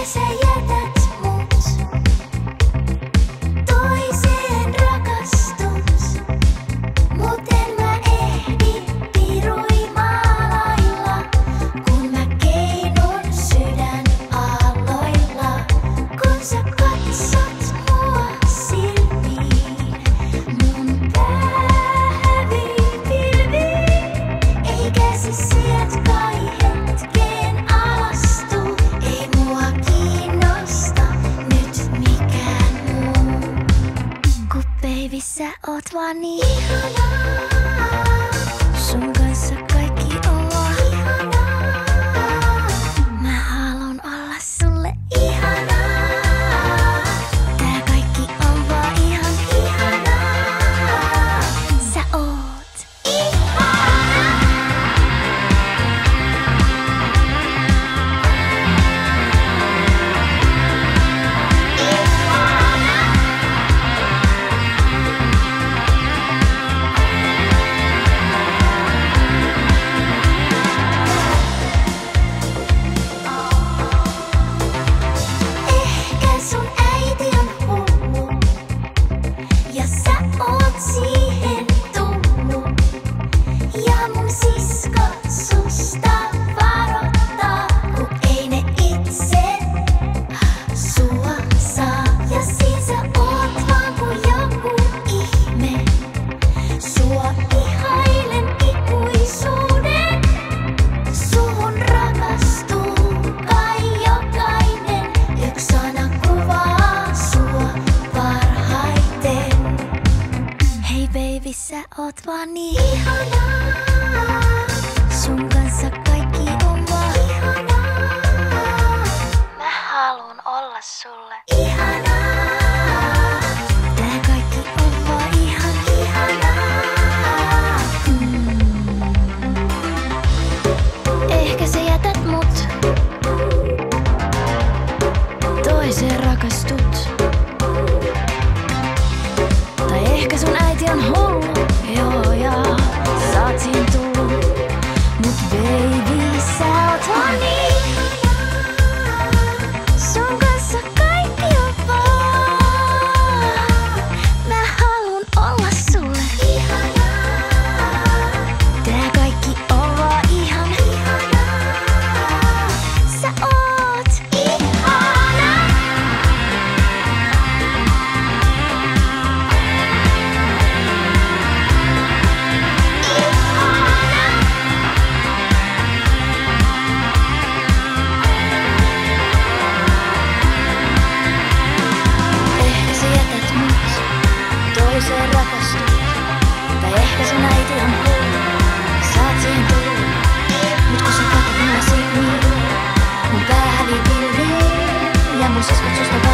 sä jätät mut, toiseen rakastut, mut en mä ehdi piruimaalailla, kun mä keinun sydän aalloilla, kun sä katsot mua silmiin, mun pää hävii pilviin, eikä se sieltä kai hetkeen alastu, ei mua kiinnosta nyt mikään muu, kun baby sä oot vaan niin ihanaa, sun kanssa kaikki on vaan ihanaa, mä haluun olla sulle ihanaa, tää kaikki on vaan ihan ihanaa, sä oot ihanaa. Ehkä sun äiti on hullu, ja sä oot siihen tullu, ja mun siskot susta varoittaa, kun ei ne itse sua saa, ja siin sä oot vaan kuin joku ihme, sua ihailen ikuisuuden, suhun rakastuu kai jokainen, yksi sana kuvaa sua parhaiten. Hei baby, sä oot vaan niin ihanaa, sun kanssa kaikki on vaan ihanaa, mä haluun olla sulle ihanaa, tää kaikki on vaan ihan ihanaa. Ehkä sä jätät mut, toiseen rakastut, tai ehkä sun äiti on hullu, joo ja sä oot siihen tullut, mut baby sä oot vaan niin ihanaa, sun kanssa kaikki on vaan, mä haluun olla sulle ihanaa, tää kaikki on vaan ihan ihanaa, sä oot ihanaa. Ehkä sä jätät mut, toiseen rakastut, tai ehkä sun äiti on hullu, sä oot siihen tullut, mut kun sä katot mua silmiin, mun pää hävii pilviin, ja mun siskot susta